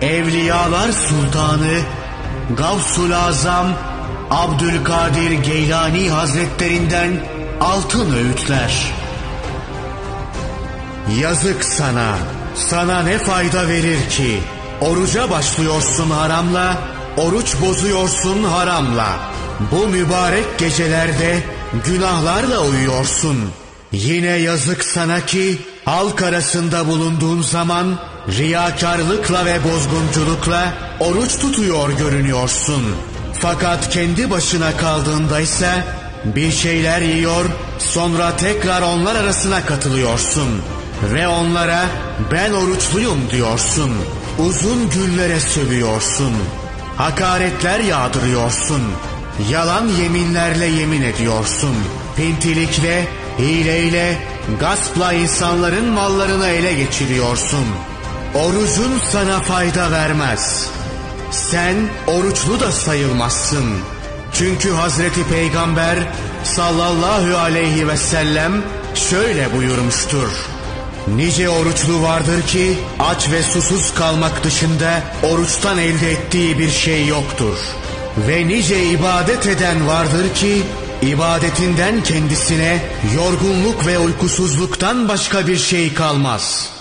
Evliyalar Sultanı Gavsul Azam Abdülkadir Geylani Hazretlerinden altın öğütler. Yazık sana, sana ne fayda verir ki? Oruca başlıyorsun haramla, oruç bozuyorsun haramla. Bu mübarek gecelerde günahlarla uyuyorsun. Yine yazık sana ki halk arasında bulunduğun zaman riyakarlıkla ve bozgunculukla oruç tutuyor görünüyorsun. Fakat kendi başına kaldığında ise bir şeyler yiyor, sonra tekrar onlar arasına katılıyorsun. Ve onlara ben oruçluyum diyorsun. Uzun günlere sövüyorsun. Hakaretler yağdırıyorsun. Yalan yeminlerle yemin ediyorsun. Pintilikle, hileyle, gaspla insanların mallarını ele geçiriyorsun. Orucun sana fayda vermez. Sen oruçlu da sayılmazsın. Çünkü Hazreti Peygamber sallallahu aleyhi ve sellem şöyle buyurmuştur. Nice oruçlu vardır ki aç ve susuz kalmak dışında oruçtan elde ettiği bir şey yoktur. Ve nice ibadet eden vardır ki ibadetinden kendisine yorgunluk ve uykusuzluktan başka bir şey kalmaz.